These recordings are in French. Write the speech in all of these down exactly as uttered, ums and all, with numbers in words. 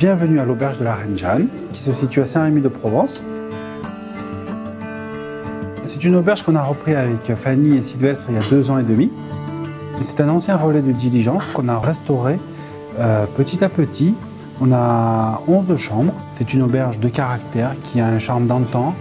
Bienvenue à l'auberge de la Reine Jeanne, qui se situe à Saint-Rémy-de-Provence. C'est une auberge qu'on a repris avec Fanny et Sylvestre il y a deux ans et demi. C'est un ancien relais de diligence qu'on a restauré euh, petit à petit. On a onze chambres. C'est une auberge de caractère qui a un charme d'antan.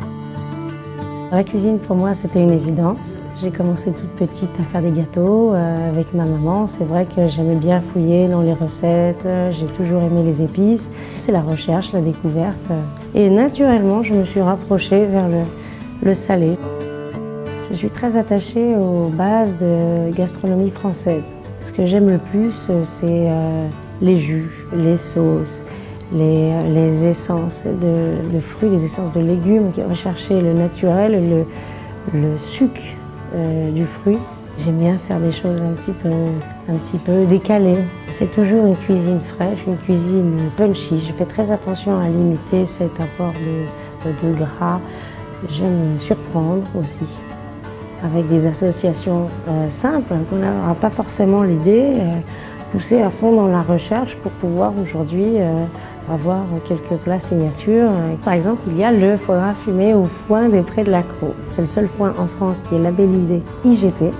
La cuisine, pour moi, c'était une évidence. J'ai commencé toute petite à faire des gâteaux euh, avec ma maman. C'est vrai que j'aimais bien fouiller dans les recettes. J'ai toujours aimé les épices. C'est la recherche, la découverte. Et naturellement, je me suis rapprochée vers le, le salé. Je suis très attachée aux bases de gastronomie française. Ce que j'aime le plus, c'est euh, les jus, les sauces, les, les essences de, de fruits, les essences de légumes, rechercher le naturel, le, le sucre euh, du fruit. J'aime bien faire des choses un petit peu, un petit peu décalées. C'est toujours une cuisine fraîche, une cuisine punchy. Je fais très attention à limiter cet apport de, de gras. J'aime surprendre aussi, avec des associations euh, simples, qu'on n'aura pas forcément l'idée, euh, pousser à fond dans la recherche pour pouvoir aujourd'hui euh, avoir quelques plats signatures. Par exemple, il y a le foie gras fumé au foin des Prés de l'Accro. C'est le seul foin en France qui est labellisé I G P.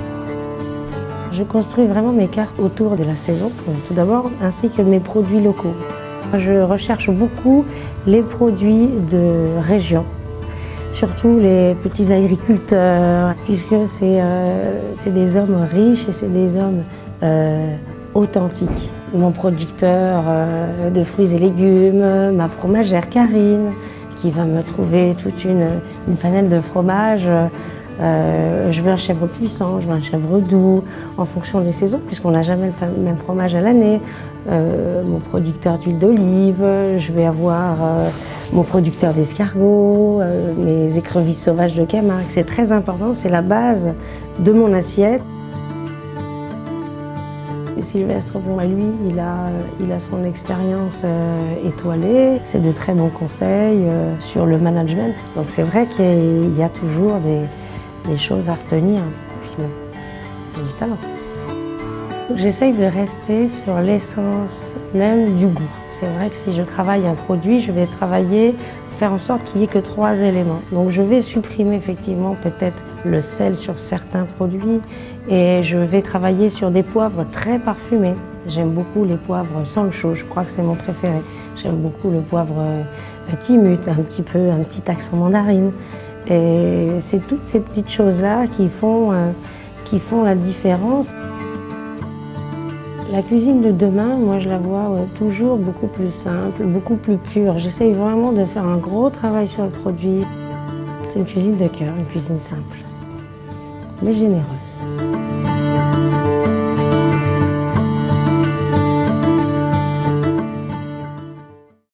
Je construis vraiment mes cartes autour de la saison, tout d'abord, ainsi que mes produits locaux. Je recherche beaucoup les produits de région, surtout les petits agriculteurs, puisque c'est euh, des hommes riches et c'est des hommes euh, authentiques. Mon producteur euh, de fruits et légumes, ma fromagère Karine, qui va me trouver toute une, une panelle de fromages. Euh, je veux un chèvre puissant, je veux un chèvre doux, en fonction des saisons, puisqu'on n'a jamais le même fromage à l'année. Euh, mon producteur d'huile d'olive, je vais avoir euh, mon producteur d'escargots, euh, mes écrevisses sauvages de Camargue. C'est très important, c'est la base de mon assiette. Et Sylvestre, bon, lui, il a, il a son expérience euh, étoilée. C'est de très bons conseils euh, sur le management. Donc c'est vrai qu'il y a toujours des, des choses à retenir, puis bon, il y a du talent. J'essaye de rester sur l'essence même du goût. C'est vrai que si je travaille un produit, je vais travailler, faire en sorte qu'il n'y ait que trois éléments. Donc je vais supprimer effectivement peut-être le sel sur certains produits et je vais travailler sur des poivres très parfumés. J'aime beaucoup les poivres Sancho, je crois que c'est mon préféré. J'aime beaucoup le poivre Timut, un petit peu, un petit accent mandarine. Et c'est toutes ces petites choses-là qui font, euh, qui font la différence. La cuisine de demain, moi je la vois ouais, toujours beaucoup plus simple, beaucoup plus pure. J'essaye vraiment de faire un gros travail sur le produit. C'est une cuisine de cœur, une cuisine simple, mais généreuse.